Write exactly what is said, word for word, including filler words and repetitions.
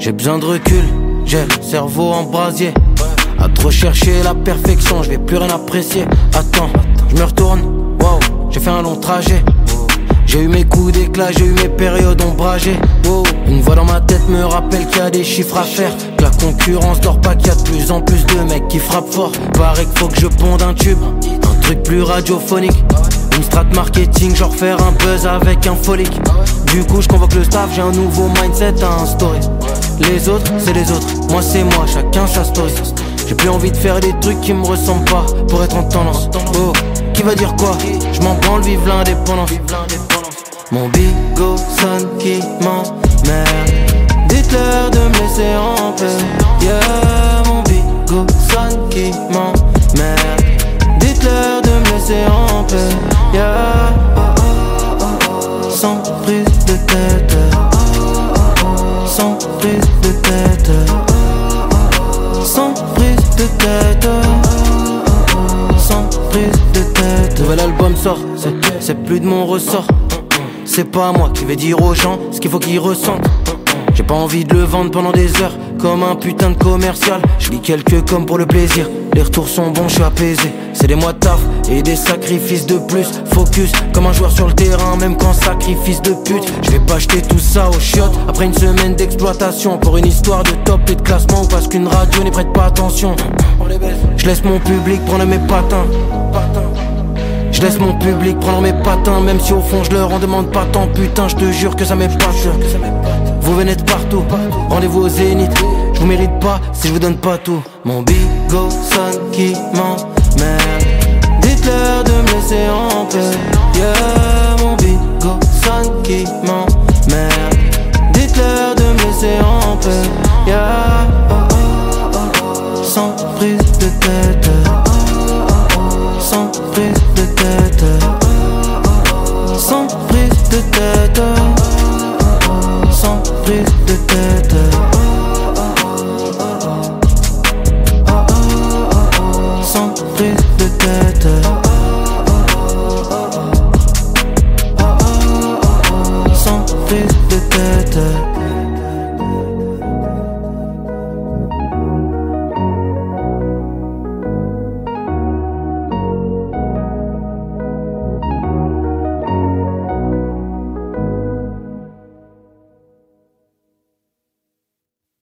J'ai besoin de recul, j'ai le cerveau en brasier. À trop chercher la perfection, je vais plus rien apprécier. Attends, je me retourne, wow, j'ai fait un long trajet. J'ai eu mes coups d'éclat, j'ai eu mes périodes ombragées. Wow. Une voix dans ma tête me rappelle qu'il y a des chiffres à faire, que la concurrence dort pas, qu'il y a de plus en plus de mecs qui frappent fort. Paraît qu'il faut que je ponde un tube, un truc plus radiophonique. Une strat marketing, genre faire un buzz avec un folique. Du coup je convoque le staff, j'ai un nouveau mindset à instaurer. Les autres, c'est les autres, moi c'est moi, chacun sa story. J'ai plus envie de faire des trucs qui me ressemblent pas pour être en tendance. Oh, qui va dire quoi? Je m'en branle, vive l'indépendance. Mon bigot sonne qui m'emmerde. Dites-leur de me laisser en paix. Yeah, mon bigot sonne qui m'emmerde. Dites-leur de me laisser en paix. Yeah, oh, oh, oh, oh. Sans prise de tête. Sans prise de tête. Sans prise de tête. Sans prise de tête. Nouvel album sort, c'est plus de mon ressort. C'est pas moi qui vais dire aux gens ce qu'il faut qu'ils ressentent. J'ai pas envie de le vendre pendant des heures comme un putain de commercial. Je lis quelques comme pour le plaisir. Les retours sont bons, je suis apaisé. C'est des mois de taf et des sacrifices de plus. Focus comme un joueur sur le terrain, même quand sacrifice de pute. Je vais pas acheter tout ça aux chiottes après une semaine d'exploitation pour une histoire de top et de classement, ou parce qu'une radio n'y prête pas attention. Je laisse mon public prendre mes patins. Je laisse mon public prendre mes patins, même si au fond je leur en demande pas tant. Putain, je te jure que ça m'épate. Vous venez de partout, rendez-vous au Zénith. Je vous mérite pas si je vous donne pas tout. Mon bigot sonne qui m'emmerde. Dites-leur de me laisser en paix. Yeah, mon bigot sonne qui m'emmerde. Dites-leur de me laisser en paix. Yeah, oh, oh, oh, oh. Sans prise de tête.